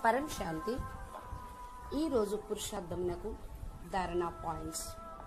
పరం శాంతి. ఈరోజు పురుషార్థమునకు ధారణ పాయింట్స్.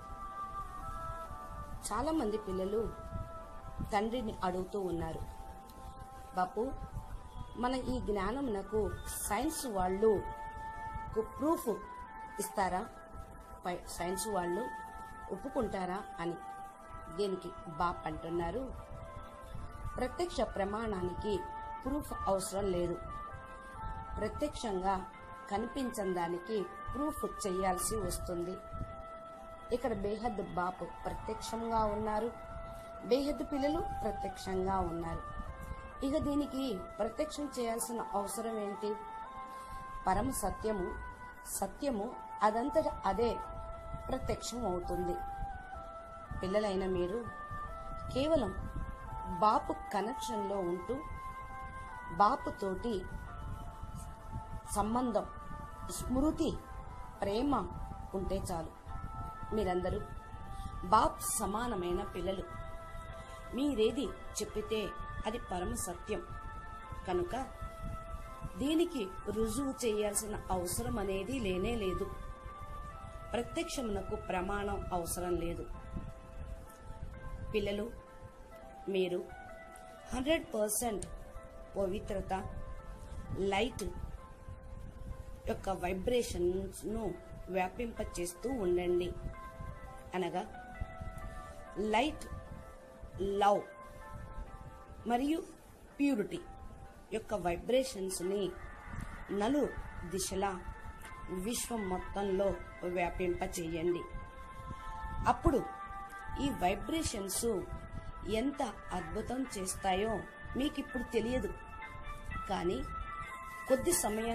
చాలా మంది పిల్లలు తండ్రిని అడుగుతూ ఉన్నారు, బాపు మన ఈ జ్ఞానమునకు సైన్స్ వాళ్ళు ప్రూఫ్ ఇస్తారా, సైన్స్ వాళ్ళు ఒప్పుకుంటారా అని. దీనికి బాప్ అంటున్నారు, ప్రత్యక్ష ప్రమాణానికి ప్రూఫ్ అవసరం లేదు. ప్రత్యక్షంగా కనిపించని దానికి ప్రూఫ్ చేయాల్సి వస్తుంది. ఇక్కడ బేహద్ బాపు ప్రత్యక్షంగా ఉన్నారు, బేహద్ పిల్లలు ప్రత్యక్షంగా ఉన్నారు. ఇక దీనికి ప్రత్యక్షం చేయాల్సిన అవసరం ఏంటి? పరమ సత్యము అదంతట అదే ప్రత్యక్షం అవుతుంది. పిల్లలైన మీరు కేవలం బాపు కనెక్షన్లో ఉంటూ బాపుతోటి సంబంధం, స్మృతి, ప్రేమ ఉంటే చాలు. మీరందరూ బాప్ సమానమైన పిల్లలు. మీరేది చెప్పితే అది పరమ సత్యం కనుక దీనికి రుజువు చేయాల్సిన అవసరం అనేది లేనే లేదు. ప్రత్యక్షమునకు ప్రమాణం అవసరం లేదు. పిల్లలు, మీరు 100% పవిత్రత, లైట్ యొక్క వైబ్రేషన్స్ ను వ్యాపింపచేస్తూ ఉండండి. అనగా లైట్, లవ్ మరియు ప్యూరిటీ యొక్క వైబ్రేషన్స్ ని నలు దిశలా విశ్వం మొత్తంలో వ్యాపింపచేయండి. అప్పుడు ఈ వైబ్రేషన్స్ ఎంత అద్భుతం చేస్తాయో మీకిప్పుడు తెలియదు, కానీ కొద్ది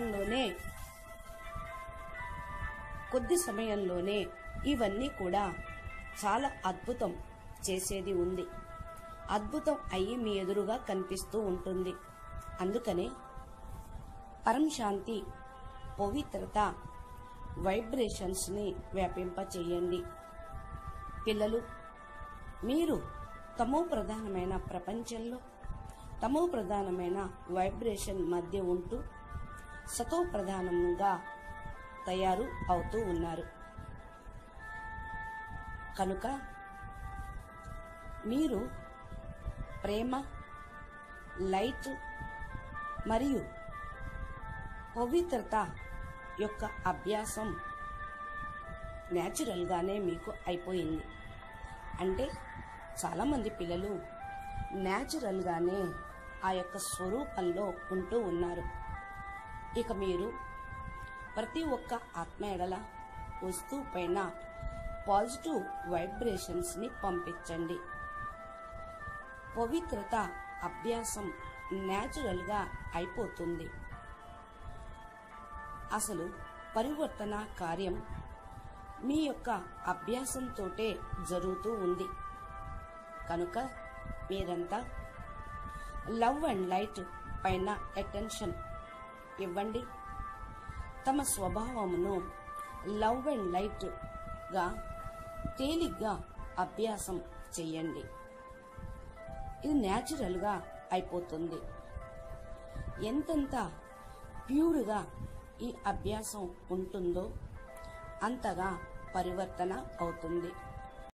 సమయంలోనే ఇవన్నీ కూడా చాలా అద్భుతం చేసేది ఉంది. అద్భుతం అయ్యి మీ ఎదురుగా కనిపిస్తూ ఉంటుంది. అందుకనే పరం శాంతి, పవిత్రత వైబ్రేషన్స్ ని వ్యాపింపచేయండి. పిల్లలు, మీరు తమో ప్రధానమైన ప్రపంచంలో తమో ప్రధానమైన వైబ్రేషన్ మధ్య ఉంటూ సతో ప్రధానంగా తయారు అవుతూ ఉన్నారు. కనుక మీరు ప్రేమ, లైట్ మరియు పవిత్రత యొక్క అభ్యాసం న్యాచురల్ గానే మీకు అయిపోయింది. అంటే చాలా మంది పిల్లలు న్యాచురల్ గానే ఆ యొక్క స్వరూపంలో ఉంటూ ఉన్నారు. ఇక మీరు ప్రతి ఒక్క ఆత్మ ఎడల వస్తువు పైన పాజిటివ్ వైబ్రేషన్స్ ని పంపించండి. పవిత్రత అభ్యాసం న్యాచురల్ గా అయిపోతుంది. అసలు పరివర్తన కార్యం మీ యొక్క అభ్యాసంతోటే జరుగుతూ ఉంది. కనుక మీరంతా లవ్ అండ్ లైట్ పైన అటెన్షన్ ఇవ్వండి. తమ స్వభావమును లవ్ అండ్ లైట్ గా తేలిగ్గా అభ్యాసం చెయ్యండి. ఇది న్యాచురల్ గా అయిపోతుంది. ఎంతెంత ప్యూర్గా ఈ అభ్యాసం ఉంటుందో అంతగా పరివర్తన అవుతుంది.